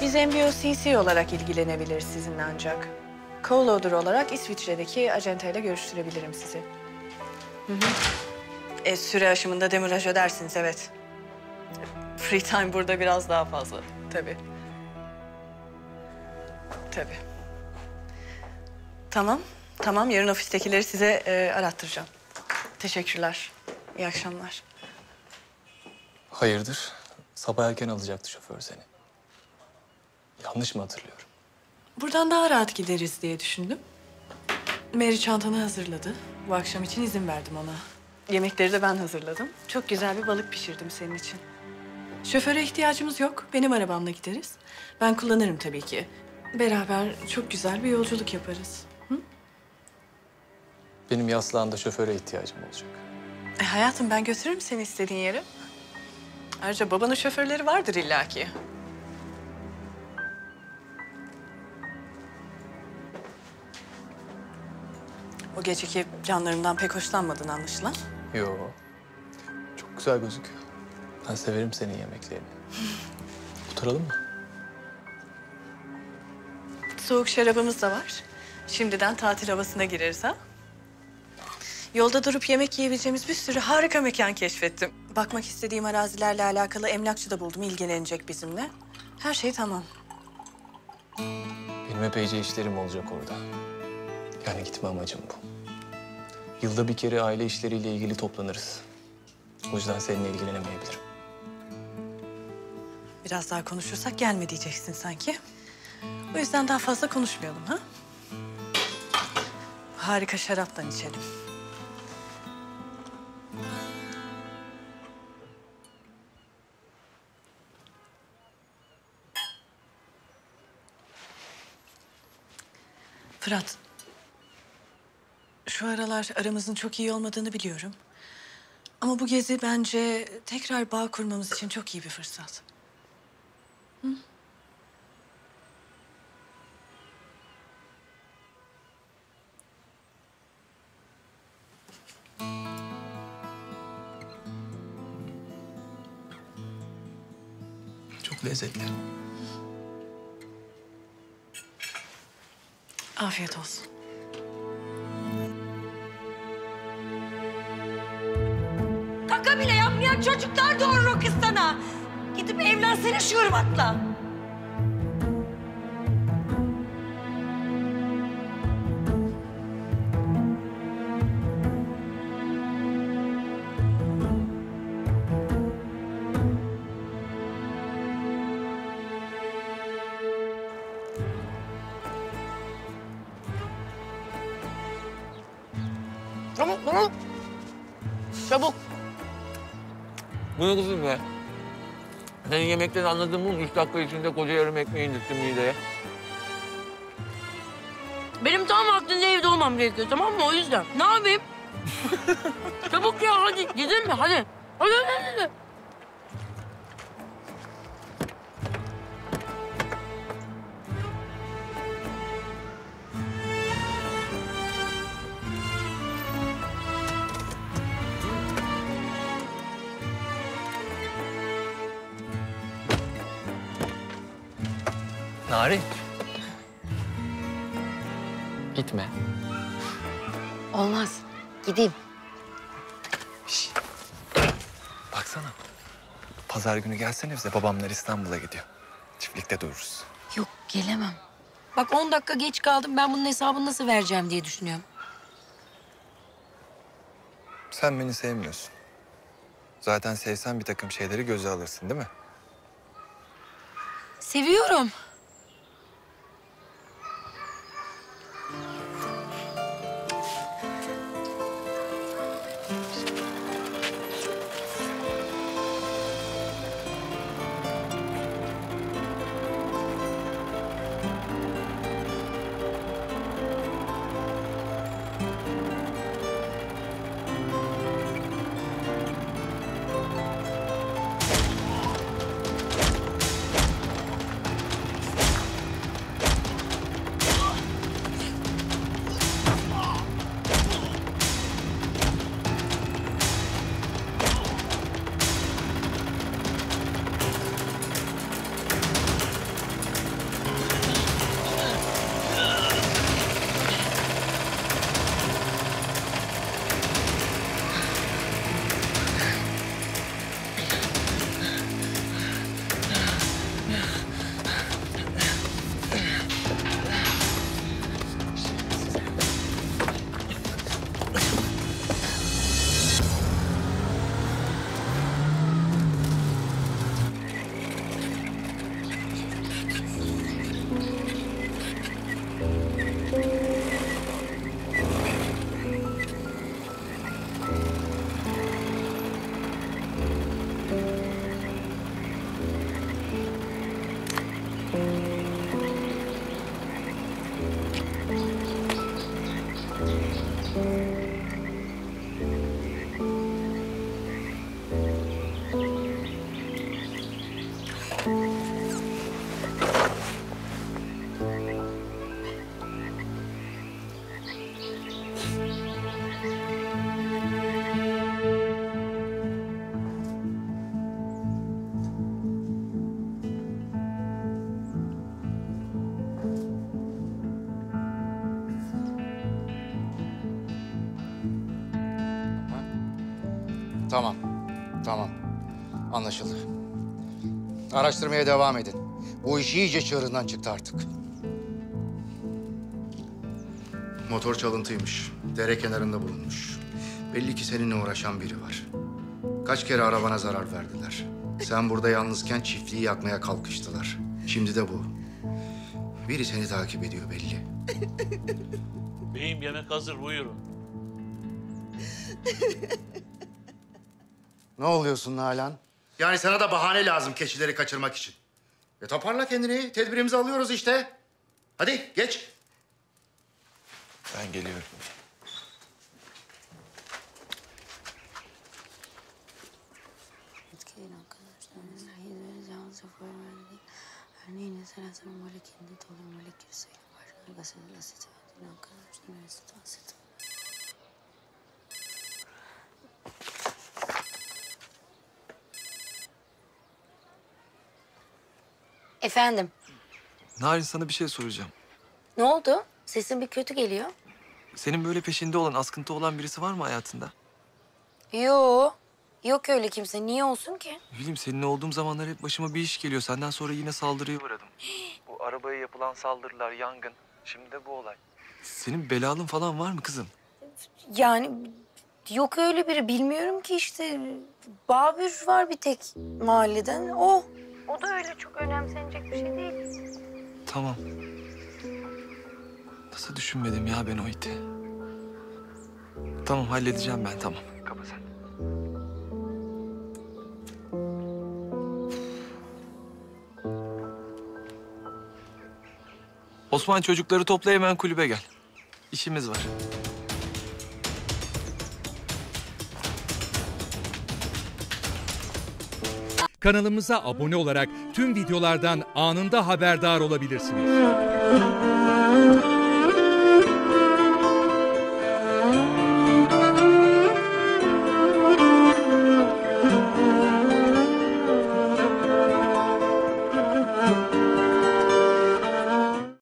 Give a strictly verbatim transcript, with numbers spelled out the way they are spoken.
Biz M B O C C olarak ilgilenebiliriz sizinle ancak. Co-loader olarak İsviçre'deki acenteyle görüştürebilirim sizi. Hı hı. E, süre aşımında demiraj ödersiniz, evet. Free time burada biraz daha fazla, tabii. Tabii. Tamam, tamam. Yarın ofistekileri size e, arattıracağım. Teşekkürler. İyi akşamlar. Hayırdır? Sabah erken alacaktı şoför seni. Yanlış mı hatırlıyorum? Buradan daha rahat gideriz diye düşündüm. Mary çantanı hazırladı. Bu akşam için izin verdim ona. Yemekleri de ben hazırladım. Çok güzel bir balık pişirdim senin için. Şoföre ihtiyacımız yok. Benim arabamla gideriz. Ben kullanırım tabii ki. Beraber çok güzel bir yolculuk yaparız. Hı? Benim yaslağında şoföre ihtiyacım olacak. E hayatım, ben götürürüm seni istediğin yere. Ayrıca babanın şoförleri vardır illaki. O geceki planlarımdan pek hoşlanmadın anlaşılan. Yo. Çok güzel gözüküyor. Ben severim senin yemeklerini. Oturalım mı? Soğuk şarabımız da var. Şimdiden tatil havasına gireriz ha. Yolda durup yemek yiyebileceğimiz bir sürü harika mekan keşfettim. Bakmak istediğim arazilerle alakalı emlakçı da buldum, ilgilenecek bizimle. Her şey tamam. Benim epeyce işlerim olacak orada. Yani gitme amacım bu. Yılda bir kere aile işleriyle ilgili toplanırız. O yüzden seninle ilgilenemeyebilirim. Biraz daha konuşursak gelme diyeceksin sanki. O yüzden daha fazla konuşmayalım ha. Harika şaraptan içelim. Fırat, şu aralar aramızın çok iyi olmadığını biliyorum. Ama bu gezi bence tekrar bağ kurmamız için çok iyi bir fırsat. Hı? Çok lezzetli. Afiyet olsun. Kaka bile yapmayan çocuklar doğurur o kız sana. Gidip evlensene şu ırmakla. Çabuk, çabuk. Çabuk. Bu ne kızım be? Senin yemekten anladığım bu üç dakika içinde koca yarım ekmeği indirttim mideye. Benim tam vaktinde evde olmam gerekiyor, tamam mı? O yüzden. Ne yapayım? Çabuk ya, hadi. Gidelim mi? Hadi. Hadi, hadi, hadi. Narin. Gitme. Olmaz. Gideyim. Şişt. Baksana. Pazar günü gelsene bize. Babamlar İstanbul'a gidiyor. Çiftlikte dururuz. Yok, gelemem. Bak on dakika geç kaldım. Ben bunun hesabını nasıl vereceğim diye düşünüyorum. Sen beni sevmiyorsun. Zaten sevsen bir takım şeyleri göze alırsın değil mi? Seviyorum. Tamam, tamam. Anlaşıldı. Araştırmaya devam edin. Bu iş iyice çığırından çıktı artık. Motor çalıntıymış. Dere kenarında bulunmuş. Belli ki seninle uğraşan biri var. Kaç kere arabana zarar verdiler. Sen burada yalnızken çiftliği yakmaya kalkıştılar. Şimdi de bu. Biri seni takip ediyor belli. Beyim yemek hazır, buyurun. Ne oluyorsun Nalan? Yani sana da bahane lazım keçileri kaçırmak için. E toparla kendini. Tedbirimizi alıyoruz işte. Hadi geç. Ben geliyorum. Efendim, Narin, sana bir şey soracağım. ne oldu? Sesin bir kötü geliyor. Senin böyle peşinde olan, askıntı olan birisi var mı hayatında? Yo, yok öyle kimse. Niye olsun ki? Ne bileyim, seninle olduğum zamanlar hep başıma bir iş geliyor. Senden sonra yine saldırıya uğradım. Bu arabaya yapılan saldırılar, yangın. Şimdi de bu olay. Senin belalın falan var mı kızım? Yani yok öyle biri. Bilmiyorum ki işte. Babür var bir tek mahalleden. O. O da öyle çok önemsenecek bir şey değil. Tamam. Nasıl düşünmedim ya ben o iti? Tamam, halledeceğim ben, tamam. Kapa sen. Osman, çocukları topla, hemen kulübe gel. İşimiz var. Kanalımıza abone olarak tüm videolardan anında haberdar olabilirsiniz.